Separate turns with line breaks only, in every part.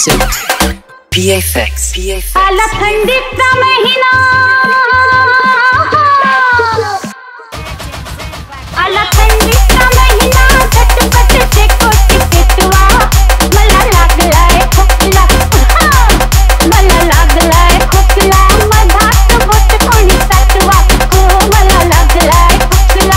exclusive. PFX.
आला थंडीचा महिना, आला थंडीचा महिना, झटपटचे कोटी पेटवा. मला लागलाय खोकला, मला लागलाय खोकला. मधात बोट कोणी साठवा, मला लागलाय खोकला.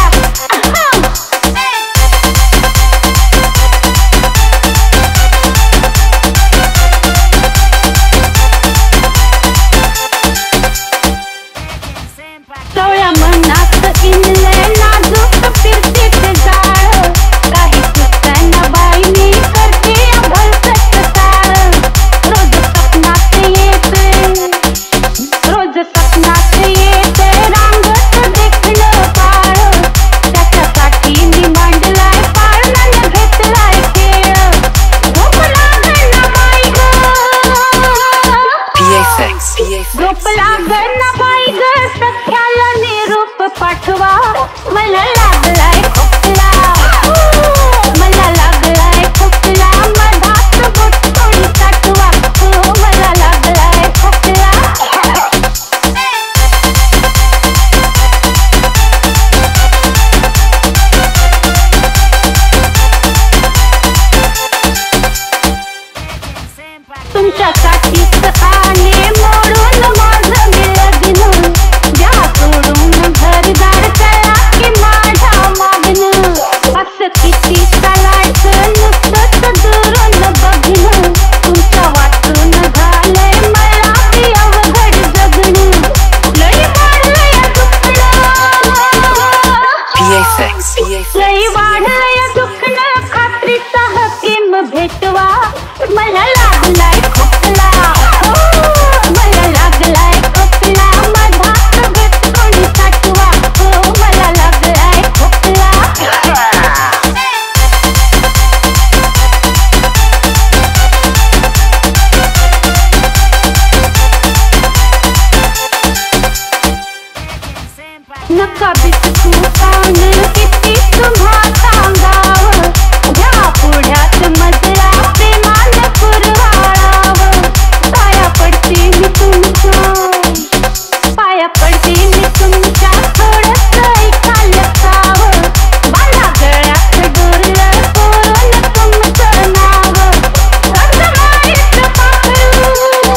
सोळ्या मनात इनले नाजूक फिरते ते जाळ. काही सुचना बाई मी करते भलतच चाळ. रोज सपनात येते, रोज सपनात येते रांगत देखणं काळ. त्याच्यासाठी मी मांडलाय पाळ न घेतलाय खेळ. झोप लागना बाई ग, झोप लागना बाई ग. सख्याला निरोप पाठवा. मला लागलाय खोकला, मला लागलाय खोकला. मधात बोट कोणी साठवा, मला लागलाय खोकला. तुमच्यासाठीच आले मोडून माझं मी लग्न. द्या सोडून घरदार चला की माझ्या मागणं. असं किती चालायचं नुसतंच दुरून बघणं. तुमच्या वाटून झालंय मला बी अवघड जगणं. लई वाढलंय दुखणं, लई वाढलंय दुखणं. खात्रीचा हकीम भेटवा. मला लागलाय खोकला, मला लागलाय खोकला. मधात बोट कोणी साठवा, मला लागलाय खोकला. नका बिचकू पान किती तुम्हा सांगावं. घ्या पुढ्यात मजला प्रेमानं कुरवाळावं. पाया पडते मी तुमच्या, पाया पडते मी तुमच्या. थोडंसं ऐकाल सावं. बांधा गळ्यात डोरलं कोरून तुमचं नाव. कसमायचं पाखरू,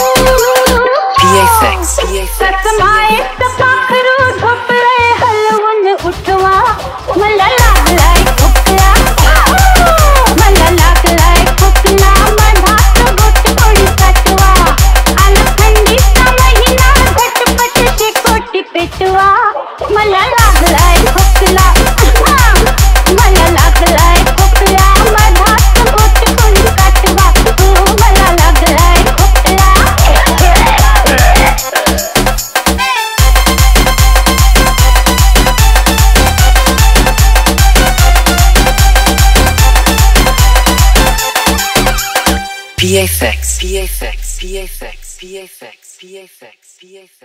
कसमायचं पाखरू. झोपलंय हलवून उठवा. मला लागलाय खोकला, मला लागलाय खोकला. मधात बोट कोणी साठवा. आला थंडीचा महिना, झटपटचे कोटी पेटवा. मला लागलाय खोकला, मला लागलाय खोकला. मधात बोट कोणी साठवा, मला लागलाय खोकला.
PFX.